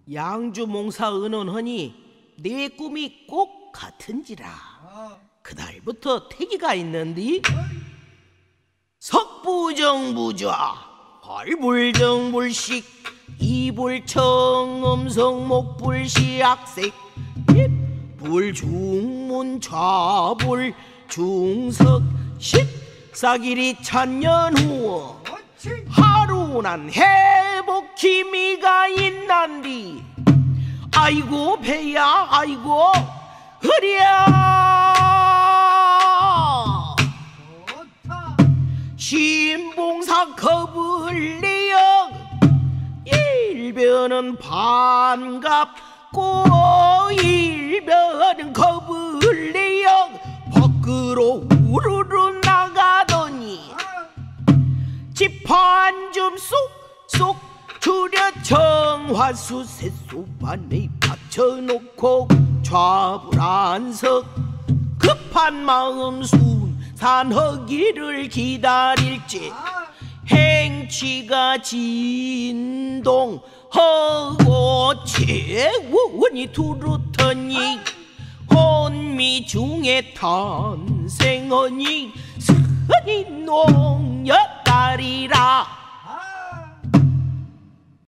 양주몽사 은원하니 내 꿈이 꼭 같은지라. 그날부터 태기가 있는디 석부정부좌 발불정불식 이불청 음성목불시악색 불중문 좌불 중석 십사길이 천년후 하루난 회복 기미가 있난디. 아이고 배야 아이고 허리야. 신봉사 거불리역 일변은 반갑고 일변은 거불리역 밖으로 우르르 나가더니 집 한 줌 쏙쏙 줄여 청화수 새소반에 받쳐놓고 좌불안석 급한 마음 순산허기를 기다릴지 행치가 진동하고 최원이 두루터니 혼미 중에 탄생하니 선이 농여딸이라.